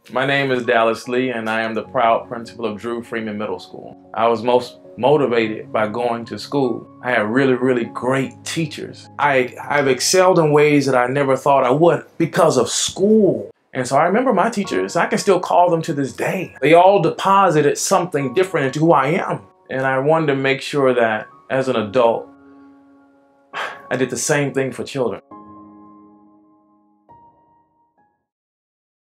My name is Dallas Lee, and I am the proud principal of Drew Freeman Middle School. I was most motivated by going to school. I had really great teachers. I've excelled in ways that I never thought I would because of school. And so I remember my teachers. I can still call them to this day. They all deposited something different into who I am. And I wanted to make sure that as an adult, I did the same thing for children.